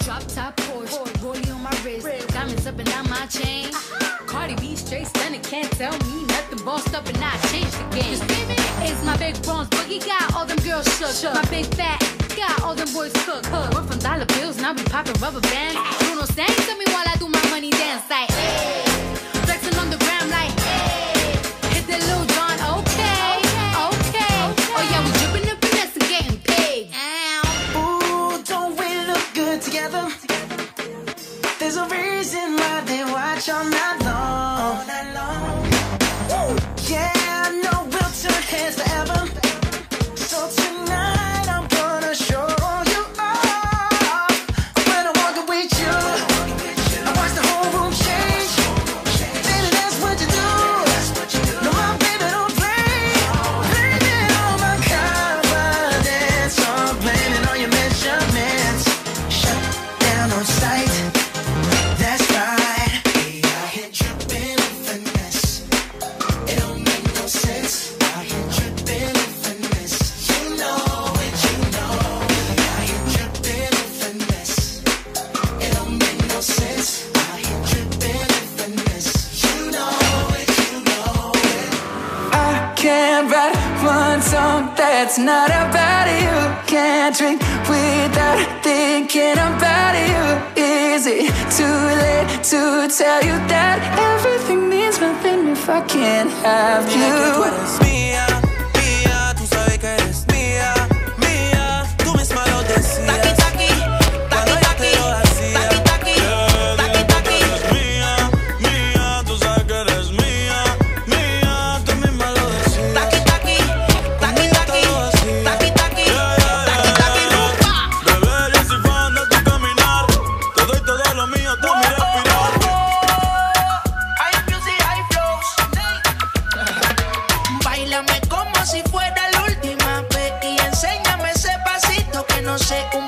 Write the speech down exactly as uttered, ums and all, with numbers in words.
Drop top Porsche, rollie on my wrist, diamonds up and down my chain. Cardi B straight stunning, can't tell me nothing. Bossed up and I changed the game. It's my big bronze boogie, got all them girls shook. My big fat got all them boys cooked. We're from dollar bills, now we poppin' rubber bands. Bruno sang to me while I do my money dance like, hey. Flexing on the gram like, hey. Hit that Lil Jon, okay, okay. Oh yeah, we drippin' and finesse and getting paid. Ooh, don't we look good together? There's a reason why they watch all night long. All night long. Woo. Yeah, I know we'll turn heads forever. So tonight I'm gonna show you off. When I'm walking with you, I watch the whole room change. Baby, that's what you do. No, my baby don't play. Blaming all my confidence. I'm blaming all your measurements. Shut down on sight. That's right. We out here dripping in finesse. It don't make no sense. Out here dripping in finesse. You know it, you know. We out here dripping in finesse. It don't make no sense. Out here dripping in finesse. You know it, you know it. I can't write one song that's not about you. Can't drink without thinking about you. Is it too late to tell you that everything means nothing if I can't have you? Tú eres mía, mía, tú sabes que eres mía, mía, tú misma lo decías. Taki, taki, cuando yo te lo hacía. Taki, taki, taki, taki. Tú eres mía, mía, tú sabes que eres mía, mía, tú misma lo decías. Taki, taki, taki, taki, taki, taki, taki, taki, rumba. Bebé, yo soy fan de tu caminar, te doy todo lo mío, tú mi respirar. Hay music, hay flows. Báilame como si fuera la última vez y enséñame ese pasito que no sé un